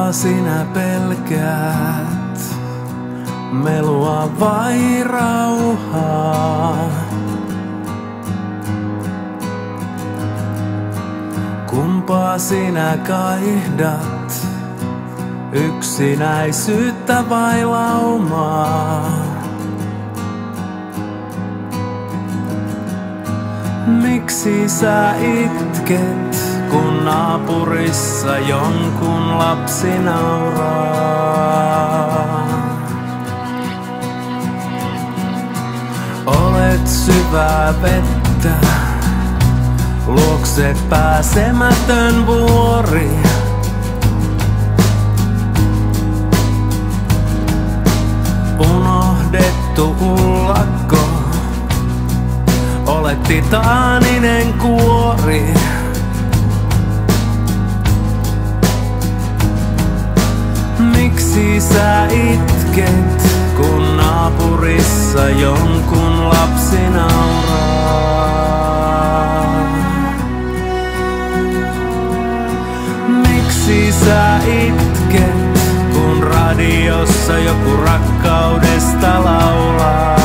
Kumpaa sinä pelkäät, melua vai rauhaa? Kumpaa sinä kaihdat, yksinäisyyttä vai laumaa? Miksi sä itket, kun naapurissa jonkun lapsi nauraa? Olet syvää vettä, luokse pääsemätön vuori. Unohdettu ullakko, olet titaaninen kuori. Miksi sä itket, kun naapurissa jonkun lapsi nauraa? Miksi sä itket, kun radiossa joku rakkaudesta laulaa?